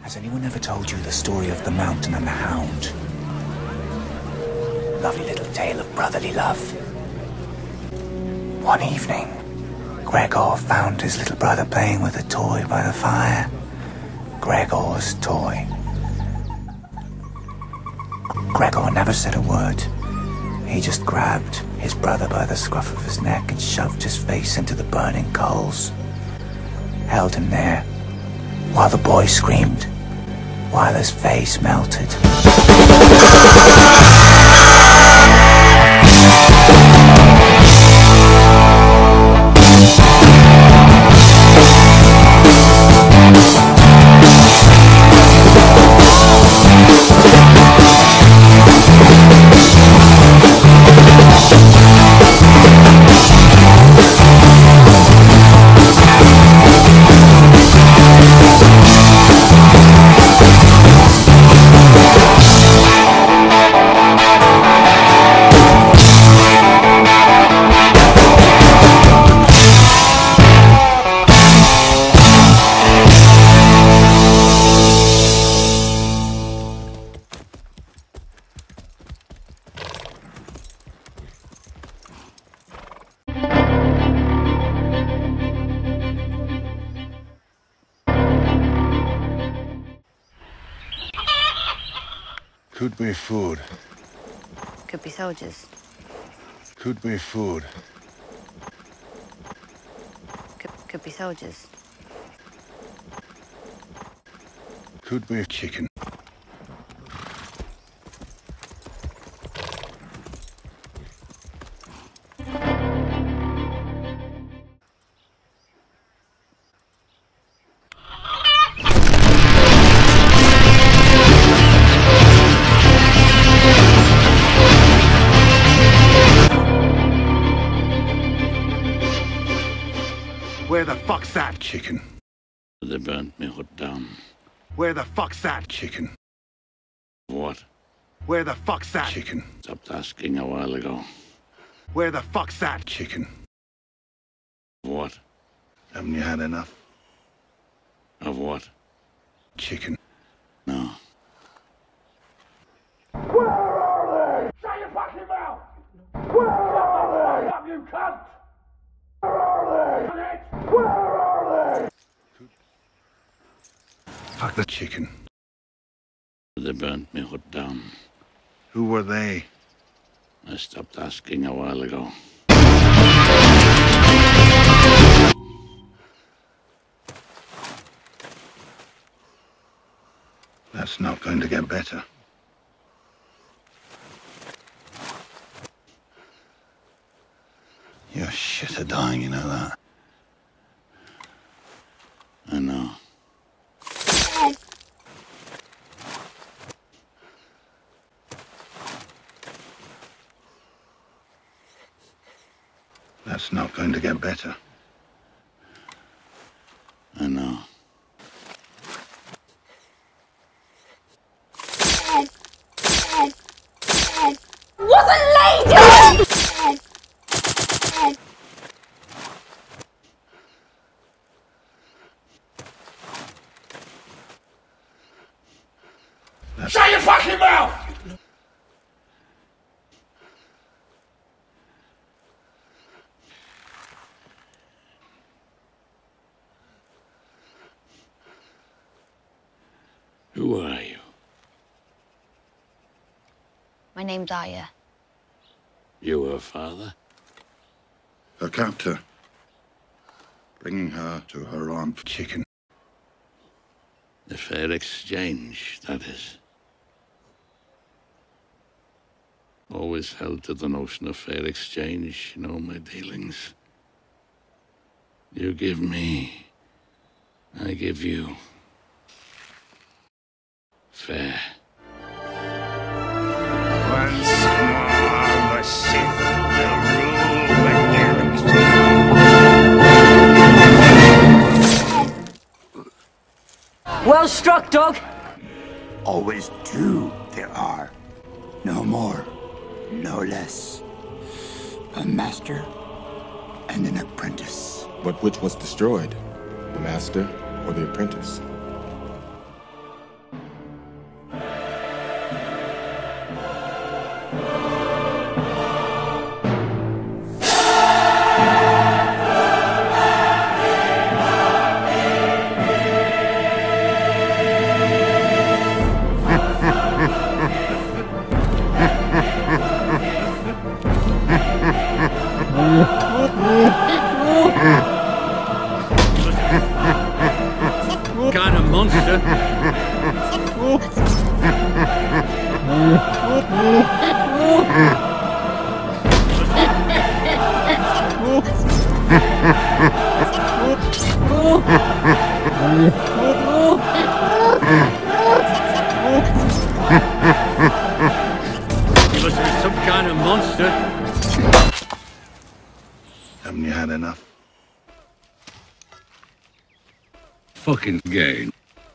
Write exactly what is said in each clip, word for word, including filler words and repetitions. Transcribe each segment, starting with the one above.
Has anyone ever told you the story of the mountain and the hound? Lovely little tale of brotherly love. One evening, Gregor found his little brother playing with a toy by the fire. Gregor's toy. Gregor never said a word. He just grabbed his brother by the scruff of his neck and shoved his face into the burning coals. Held him there, while the boy screamed, while his face melted. Could be food. Could be soldiers. Could be food. Could, could be soldiers. Could be chicken. Where the fuck's that? Chicken. They burnt me hood down. Where the fuck's that? Chicken. What? Where the fuck's that? Chicken. Stopped asking a while ago. Where the fuck's that? Chicken. What? Haven't you had enough? Of what? Chicken. No. Where are they? Shut your fucking mouth! Where are they? Fuck you cunt! Where are they? Where are they? Fuck the chicken. They burnt me hood down. Who were they? I stopped asking a while ago. That's not going to get better. You're shit at dying, you know that? I know. That's not going to get better. I know. Wasn't lady! Shut your fucking mouth! Who are you? My name's Arya. You her father? Her captor. Bringing her to her aunt. Chicken. The fair exchange, that is. Always held to the notion of fair exchange in all my dealings. You give me, I give you. Fair. Once more, the Sith will rule the galaxy. Well struck, dog. Always two there are. No more, no less. A master and an apprentice. But which was destroyed? The master or the apprentice? monster. You must be some kind of monster. Haven't you had enough? Fucking gay.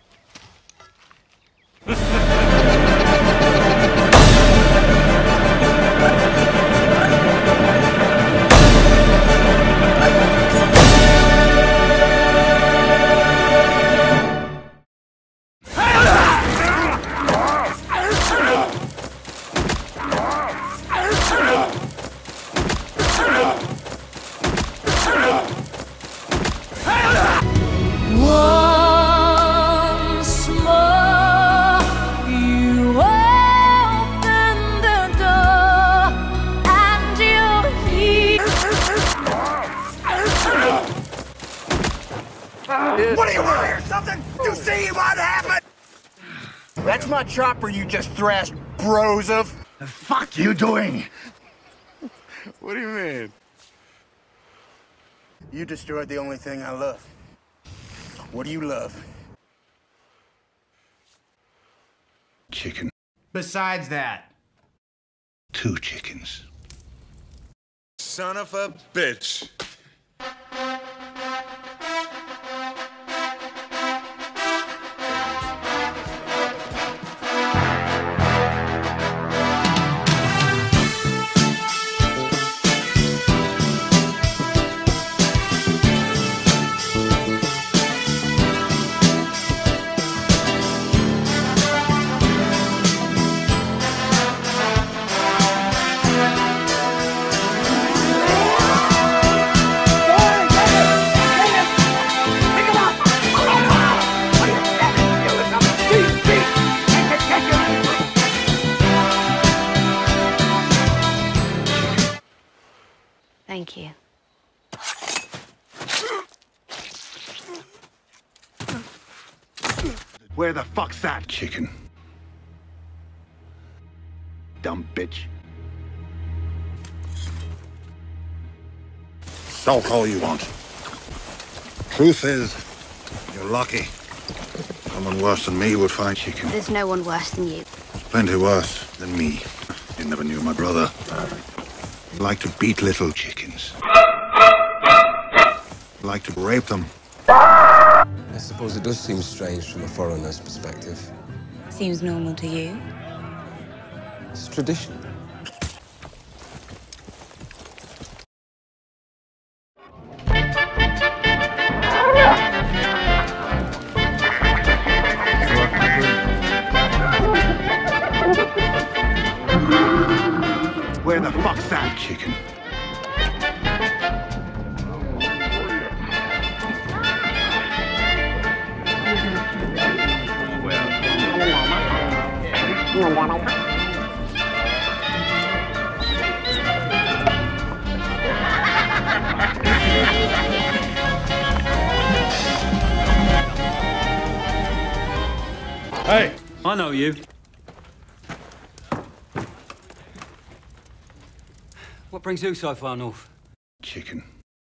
What are you worried or something? You see what happened? That's my chopper you just thrashed, bros of. The fuck you doing? What do you mean? You destroyed the only thing I love. What do you love? Chicken. Besides that. Two chickens. Son of a bitch. Thank you. Where the fuck's that? Chicken. Dumb bitch. Sulk all you want. Truth is, you're lucky. Someone worse than me would find chicken. There's no one worse than you. Plenty worse than me. You never knew my brother. He liked to beat little chickens. He liked to rape them. I suppose it does seem strange from a foreigner's perspective. Seems normal to you. It's tradition. Where the fuck's that? Chicken. Hey, I know you. What brings you so far north? Chicken.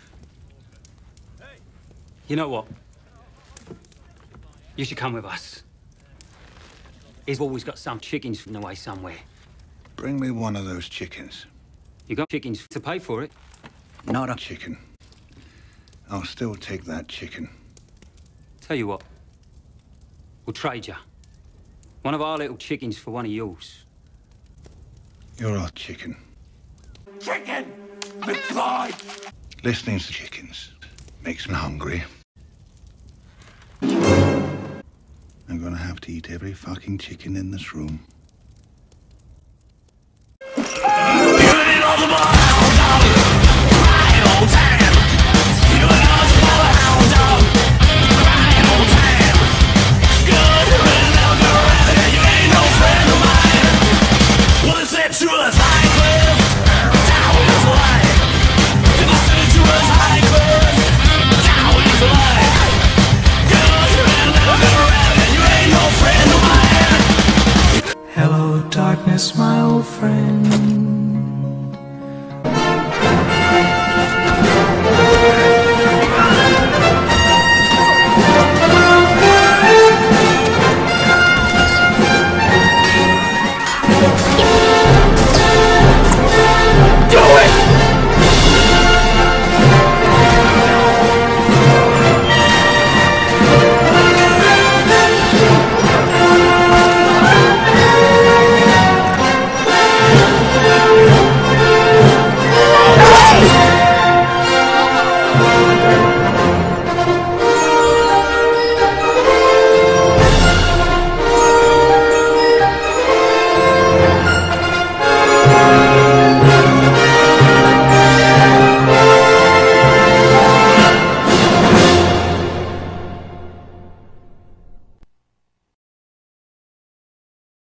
You know what? You should come with us. He's always got some chickens from the way somewhere. Bring me one of those chickens. You got chickens to pay for it? Not a chicken. I'll still take that chicken. Tell you what. We'll trade you. One of our little chickens for one of yours. You're a chicken. Chicken! McFly! Listening to chickens makes me hungry. I'm gonna have to eat every fucking chicken in this room. Down is life. Good and never friend.